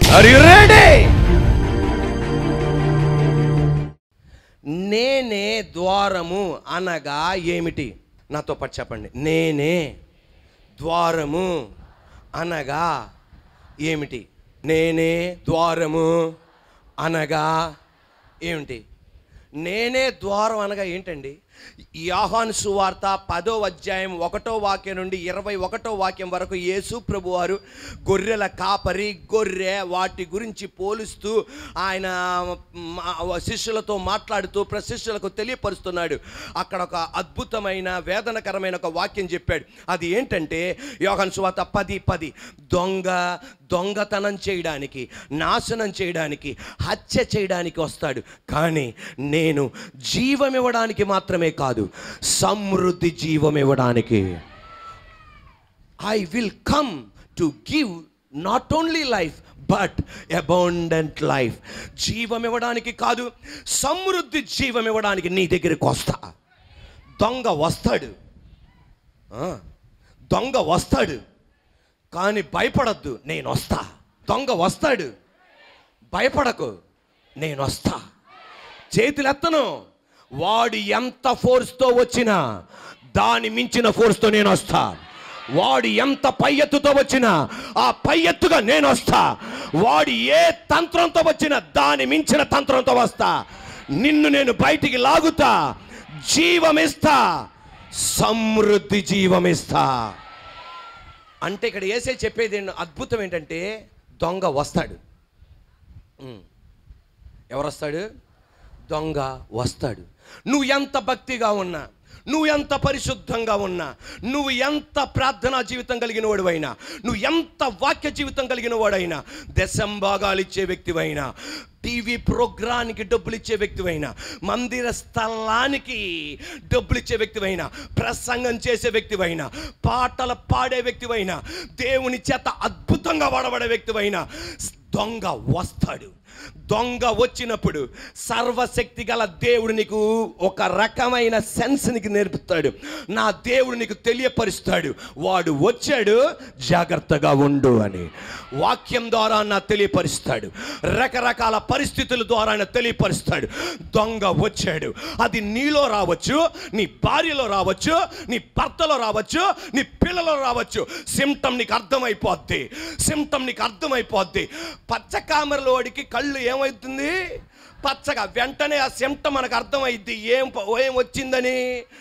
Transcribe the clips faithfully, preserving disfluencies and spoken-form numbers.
Are you ready? నేనే ద్వారము అనగా ఏమిటి? నాతో పాటు చెప్పండి. నేనే ద్వారము అనగా ఏమిటి? నేనే ద్వారము అనగా ఏమిటి? నేనే ద్వారం అనగా ఏంటండి? యోహాను సువార్త పదో అధ్యాయం ఒకటో వాక్యం నుండి ఇరవై ఒకటో వాక్యం వరకు యేసు ప్రభు వారు గొర్రెల కాపరి, గొర్రె, వాటి గురించి పోలుస్తూ ఆయన శిష్యులతో మాట్లాడుతూ శిష్యులకు తెలియపరుస్తున్నాడు. అక్కడ ఒక అద్భుతమైన వేదనకరమైన ఒక వాక్యం చెప్పాడు. అది ఏంటంటే యోహాను సువార్త పది పది దొంగ దొంగతనం చేయడానికి, నాశనం చేయడానికి, హత్య చేయడానికి వస్తాడు, కానీ నేను జీవం ఇవ్వడానికి మాత్రమే కాదు, సమృద్ధి జీవం ఇవ్వడానికి. I will come to give not only life but abundant life. జీవం ఇవ్వడానికి కాదు, సమృద్ధి జీవం ఇవ్వడానికి నీ దగ్గరికి వస్తా. దొంగ వస్తాడు, దొంగ వస్తాడు, కానీ భయపడద్దు, నేను వస్తా. దొంగ వస్తాడు, భయపడకు, నేను వస్తా. చేతులెత్తను. వాడు ఎంత ఫోర్స్తో వచ్చినా దాని మించిన ఫోర్స్తో నేను వస్తా. వాడు ఎంత పై ఎత్తుతో వచ్చినా ఆ పై ఎత్తుగా నేను వస్తా. వాడు ఏ తంత్రంతో వచ్చినా దాని మించిన తంత్రంతో వస్తా. నిన్ను నేను బయటికి లాగుతా, జీవమిస్తా, సమృద్ధి జీవమిస్తా. అంటే ఇక్కడ యేసే చెప్పేది అద్భుతం ఏంటంటే, దొంగ వస్తాడు. ఎవరు వస్తాడు? దొంగ వస్తాడు. నువ్వు ఎంత భక్తిగా ఉన్నా, నువ్వు ఎంత పరిశుద్ధంగా ఉన్నా, నువ్వు ఎంత ప్రార్థనా జీవితం కలిగిన వాడివైనా, నువ్వు ఎంత వాక్య జీవితం కలిగిన వాడైనా, దశంభాగాలు ఇచ్చే వ్యక్తివైనా, టీవీ ప్రోగ్రానికి డబ్బులు ఇచ్చే వ్యక్తివైనా, మందిర స్థలానికి డబ్బులు ఇచ్చే వ్యక్తివైనా, ప్రసంగం చేసే వ్యక్తివైనా, పాటలు పాడే వ్యక్తివైనా, దేవుని చేత అద్భుతంగా వాడబడే వ్యక్తివైనా, దొంగ వస్తాడు. దొంగ వచ్చినప్పుడు సర్వశక్తి గల దేవుడు నీకు ఒక రకమైన సెన్స్ నీకు నేర్పుతాడు. నా దేవుడు నీకు తెలియపరుస్తాడు, వాడు వచ్చాడు, జాగ్రత్తగా ఉండు అని. వాక్యం ద్వారా నా తెలియపరుస్తాడు, రకరకాల పరిస్థితుల ద్వారా ఆయన తెలియపరుస్తాడు. దొంగ వచ్చాడు. అది నీలో రావచ్చు, నీ భార్యలో రావచ్చు, నీ భర్తలో రావచ్చు, నీ పిల్లలో రావచ్చు. సిమ్టమ్ నీకు అర్థమైపోద్ది, సిమ్టమ్ నీకు అర్థమైపోద్ది. పచ్చకామెరలో వాడికి కళ్ళు ఏమవుతుంది? పచ్చగా. వెంటనే ఆ సిమ్టమ్ మనకు అర్థమైద్ది ఏం ఏం వచ్చిందని.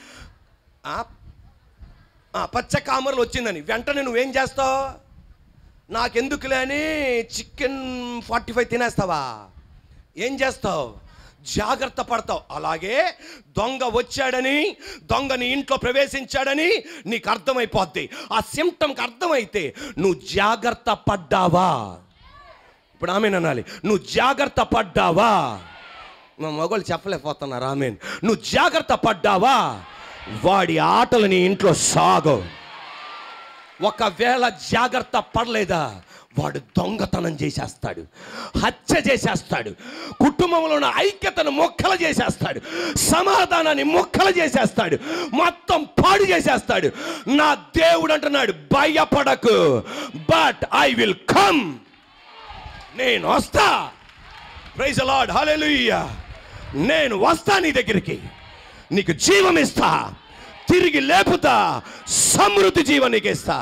పచ్చ కామరలు వచ్చిందని వెంటనే నువ్వేం చేస్తావు? నాకెందుకులే అని చికెన్ ఫార్టీ ఫైవ్ తినేస్తావా? ఏం చేస్తావు? జాగ్రత్త పడతావు. అలాగే దొంగ వచ్చాడని, దొంగని ఇంట్లో ప్రవేశించాడని నీకు అర్థమైపోద్ది. ఆ సిమ్టమ్కి అర్థమైతే నువ్వు జాగ్రత్త పడ్డావా? ఇప్పుడు ఆమెన్ అనాలి. నువ్వు జాగ్రత్త పడ్డావా? మా మగవాళ్ళు చెప్పలేకపోతున్నారు ఆమెన్. నువ్వు జాగ్రత్త పడ్డావా? వాడి ఆటలు నీ ఇంట్లో సాగు. ఒకవేళ జాగ్రత్త పడలేదా, వాడు దొంగతనం చేసేస్తాడు, హత్య చేసేస్తాడు, కుటుంబంలో ఉన్న ఐక్యతను మొక్కలు చేసేస్తాడు, సమాధానాన్ని మొక్కలు చేసేస్తాడు, మొత్తం పాడు చేసేస్తాడు. నా దేవుడు అంటున్నాడు, భయపడకు, బట్ ఐ విల్ కమ్. నేను వస్తా. Praise the Lord, hallelujah. నేను వస్తా నీ దగ్గరికి, నీకు జీవం ఇస్తా, తిరిగి లేపుతా, సమృద్ధి జీవం నీకు ఇస్తా.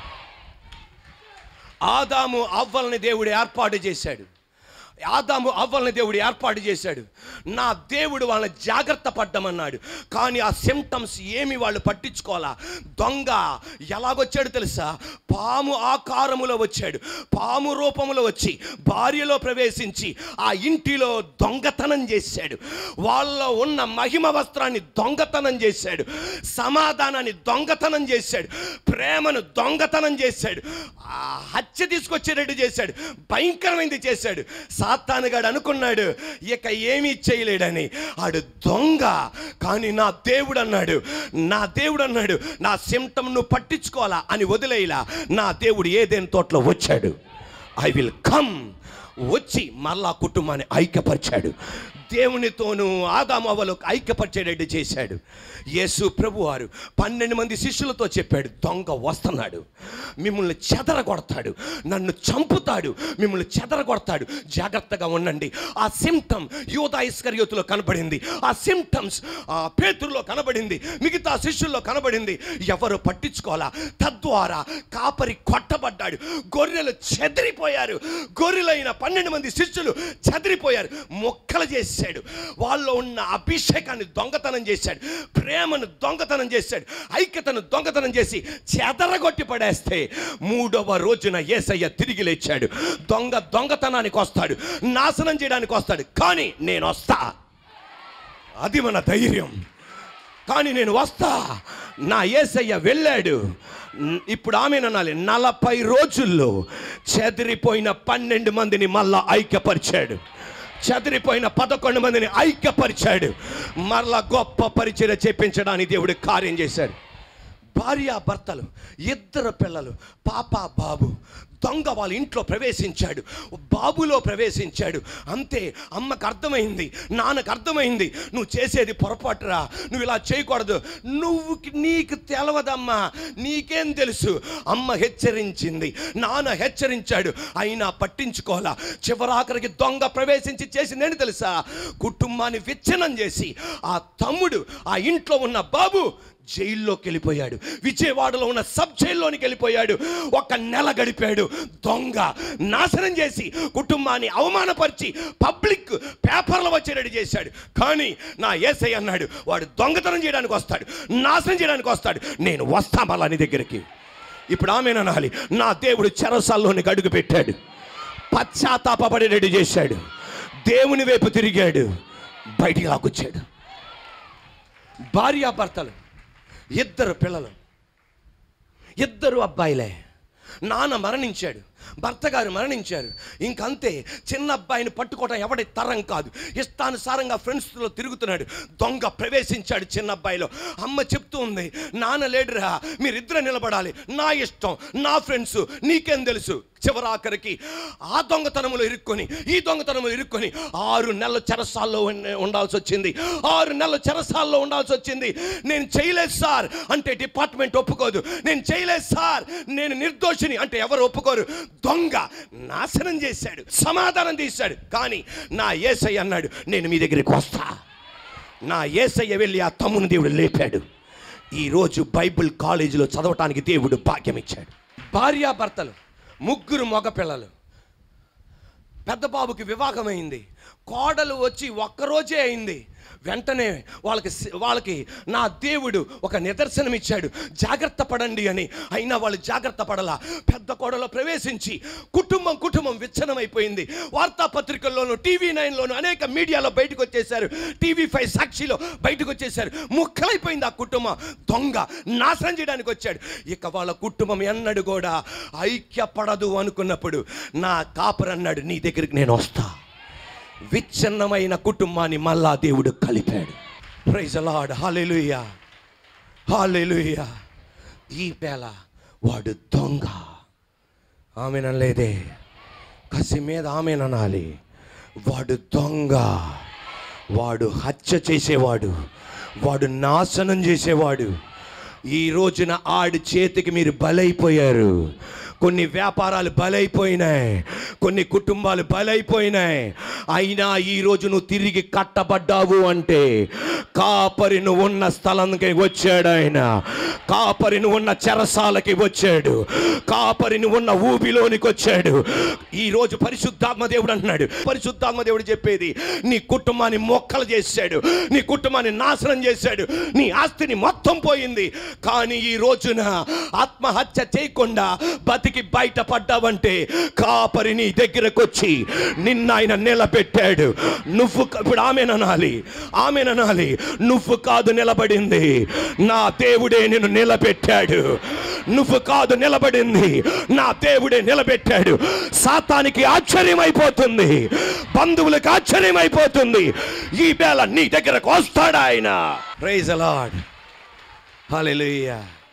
ఆదాము అవ్వల్ని దేవుడు ఏర్పాటు చేశాడు. ఆదాము అవ్వల్ని దేవుడు ఏర్పాటు చేశాడు. నా దేవుడు వాళ్ళని జాగ్రత్త పడ్డమన్నాడు, కానీ ఆ సిమ్టమ్స్ ఏమి వాళ్ళు పట్టించుకోవాలా. దొంగ ఎలాగొచ్చాడు తెలుసా? పాము ఆకారములో వచ్చాడు. పాము రూపంలో వచ్చి భార్యలో ప్రవేశించి ఆ ఇంటిలో దొంగతనం చేశాడు. వాళ్ళలో ఉన్న మహిమ వస్త్రాన్ని దొంగతనం చేశాడు, సమాధానాన్ని దొంగతనం చేశాడు, ప్రేమను దొంగతనం చేశాడు, హత్య తీసుకొచ్చేటట్టు చేశాడు, భయంకరమైనది చేశాడు. సాతానుగాడు అనుకున్నాడు ఇక ఏమీ చేయలేడని. ఆడు దొంగ, కానీ నా దేవుడు అన్నాడు, నా దేవుడు అన్నాడు నా సిమ్టమ్ నువ్వు పట్టించుకోవాలా అని వదిలేలా. నా దేవుడు ఏదైనా తోటలో వచ్చాడు, ఐ విల్ కమ్. వచ్చి మళ్ళా కుటుంబాన్ని ఐక్యపరిచాడు. దేవునితోనూ ఆదాము అవ్వలు ఐక్యపరిచేటట్టు చేశాడు. యేసు ప్రభువారు పన్నెండు మంది శిష్యులతో చెప్పాడు, దొంగ వస్తున్నాడు, మిమ్మల్ని చెదరగొడతాడు, నన్ను చంపుతాడు, మిమ్మల్ని చెదరగొడతాడు, జాగ్రత్తగా ఉండండి. ఆ సిమ్టమ్ యూదా ఇస్కరియోతులో కనబడింది, ఆ సిమ్టమ్స్ పేతురులో కనబడింది, మిగతా శిష్యుల్లో కనబడింది. ఎవరు పట్టించుకోవాలా? తద్వారా కాపరి కొట్టబడ్డాడు, గొర్రెలు చెదిరిపోయారు. గొర్రెలైన పన్నెండు మంది శిష్యులు చెదిరిపోయారు, మొక్కలు చేశాడు. వాళ్ళలో ఉన్న అభిషేకాన్ని దొంగతనం చేశాడు, ప్రేమను దొంగతనం చేశాడు, ఐక్యతను దొంగతనం చేసి చెదరగొట్టి పడేస్తే మూడవ రోజున యేసయ్య తిరిగి లేచాడు. దొంగ దొంగతనానికి వస్తాడు, నాశనం చేయడానికి వస్తాడు, కానీ నేను వస్తా, అది మన ధైర్యం. కానీ నేను వస్తా, నా యేసయ్య వెళ్ళాడు. ఇప్పుడు ఆమెననాలి, నలభై రోజుల్లో చెదిరిపోయిన పన్నెండు మందిని మళ్ళా ఐక్యపరిచాడు, చెదిరిపోయిన పదకొండు మందిని ఐక్యపరిచాడు, మరలా గొప్ప పరిచర్య చేపించడానికి దేవుడు కార్యం చేశాడు. భార్య భర్తలు, ఇద్దరు పిల్లలు, పాప బాబు. దొంగ వాళ్ళ ఇంట్లో ప్రవేశించాడు, బాబులో ప్రవేశించాడు. అంతే, అమ్మకు అర్థమైంది, నాన్నకు అర్థమైంది, నువ్వు చేసేది పొరపాటురా, నువ్వు ఇలా చేయకూడదు, నువ్వు నీకు తెలవదమ్మా, నీకేం తెలుసు. అమ్మ హెచ్చరించింది, నాన్న హెచ్చరించాడు, అయినా పట్టించుకోవాలా. చివరాఖరికి దొంగ ప్రవేశించి చేసింది ఏంటి తెలుసా? కుటుంబాన్ని విచ్ఛిన్నం చేసి ఆ తమ్ముడు, ఆ ఇంట్లో ఉన్న బాబు జైల్లోకి వెళ్ళిపోయాడు, విజయవాడలో ఉన్న సబ్ జైల్లోనికి వెళ్ళిపోయాడు. ఒక నెల గడిపాడు. దొంగ నాశనం చేసి కుటుంబాన్ని అవమానపరిచి పబ్లిక్ పేపర్లో వచ్చేటట్టు చేశాడు. కానీ నా యేసయ్య అన్నాడు, వాడు దొంగతనం చేయడానికి వస్తాడు, నాశనం చేయడానికి వస్తాడు, నేను వస్తా మళ్ళా నీ దగ్గరికి. ఇప్పుడు ఆమెననాలి, నా దేవుడు చెరసాల్లోనికి అడుగు పెట్టాడు, పశ్చాత్తాపపడేటట్టు చేశాడు, దేవుని వైపు తిరిగాడు, బయటికి లాక్కొచ్చాడు. భార్యాభర్తలు, ఇద్దరు పిల్లలు, ఇద్దరు అబ్బాయిలే. నాన్న మరణించాడు, భర్త గారు మరణించారు. ఇంకంతే, చిన్న అబ్బాయిని పట్టుకోవడం ఎవడి తరం కాదు, ఇష్టానుసారంగా ఫ్రెండ్స్లో తిరుగుతున్నాడు. దొంగ ప్రవేశించాడు చిన్న అబ్బాయిలో. అమ్మ చెప్తూ ఉంది, నాన్న లేడురా, మీరిద్దరు నిలబడాలి, నా ఇష్టం, నా ఫ్రెండ్స్, నీకేం తెలుసు. చివరాఖరికి ఆ దొంగతనములు ఇరుక్కొని ఈ దొంగతనములు ఇరుక్కొని ఆరు నెలల చెరసాల్లో ఉండాల్సి వచ్చింది. ఆరు నెలల చెరసాల్లో ఉండాల్సి వచ్చింది. నేను చేయలేదు సార్ అంటే డిపార్ట్మెంట్ ఒప్పుకోదు, నేను చేయలేదు సార్, నేను నిర్దోషిని అంటే ఎవరు ఒప్పుకోరు. దొంగ నాశనం చేశాడు, సమాధానం తీశాడు. కానీ నా యేసయ్య అన్నాడు, నేను మీ దగ్గరికి వస్తా. నా యేసయ్య వెళ్ళి ఆ తమ్ముని దేవుడు లేపాడు. ఈరోజు బైబిల్ కాలేజీలో చదవటానికి దేవుడు భాగ్యం ఇచ్చాడు. భార్యాభర్తలు, ముగ్గురు మగపిల్లలు. పెద్ద బాబుకి వివాహమైంది, కోడలు వచ్చి ఒక్కరోజే అయింది. వెంటనే వాళ్ళకి వాళ్ళకి నా దేవుడు ఒక నిదర్శనం ఇచ్చాడు, జాగ్రత్త పడండి అని. అయినా వాళ్ళు జాగ్రత్త పడలా. పెద్ద కోడలో ప్రవేశించి కుటుంబం కుటుంబం విచ్ఛిన్నమైపోయింది. వార్తాపత్రికల్లోనూ, టీవీ నైన్లోనూ, అనేక మీడియాలో బయటకు వచ్చేసారు, టీవీ ఫైవ్ సాక్షిలో బయటకు వచ్చేసారు. ముక్కలైపోయింది ఆ కుటుంబం. దొంగ నాశనం చేయడానికి వచ్చాడు. ఇక వాళ్ళ కుటుంబం ఎన్నడూ కూడా ఐక్యపడదు అనుకున్నప్పుడు నా కాపరన్నాడు, నీ దగ్గరికి నేను వస్తా. విచ్ఛిన్నమైన కుటుంబాన్ని మళ్ళా దేవుడు కలిపాడు. Praise the Lord, hallelujah, hallelujah. ఈ వేళ వాడు దొంగ, ఆమెనలేదే, కసి మీద ఆమెననాలి. వాడు దొంగ, వాడు హత్య చేసేవాడు, వాడు నాశనం చేసేవాడు. ఈ రోజున ఆడి చేతికి మీరు బలైపోయారు. కొన్ని వ్యాపారాలు బలైపోయినాయి, కొన్ని కుటుంబాలు బలైపోయినాయి. అయినా ఈరోజు నువ్వు తిరిగి కట్టబడ్డావు అంటే కాపరి నువ్వు ఉన్న స్థలానికి వచ్చాడు ఆయన, కాపరి నువ్వు ఉన్న చెరసాలకి వచ్చాడు, కాపరి నువ్వు ఉన్న ఊబిలోనికి వచ్చాడు. ఈరోజు పరిశుద్ధాత్మ దేవుడు అంటున్నాడు, పరిశుద్ధాత్మ దేవుడు చెప్పేది, నీ కుటుంబాన్ని మొక్కలు చేశాడు, నీ కుటుంబాన్ని నాశనం చేశాడు, నీ ఆస్తిని మొత్తం పోయింది. కానీ ఈ రోజున ఆత్మహత్య చేయకుండా బతికి బయటపడ్డావంటే కాపరి నీ దగ్గరకు వచ్చి నిన్న ఆయన నిలబెట్టాడు. నువ్వు ఇప్పుడు ఆమెననాలి, ఆమెననాలి, నువ్వు కాదు నిలబడింది, నా దేవుడే నిన్ను నిలబెట్టాడు. నువ్వు కాదు నిలబడింది, నా దేవుడే నిలబెట్టాడు. సాతానికి ఆశ్చర్యమైపోతుంది, బంధువులకు ఆశ్చర్యమైపోతుంది. ఈ వేళ నీ దగ్గరకు వస్తాడు ఆయన. Praise the Lord, hallelujah.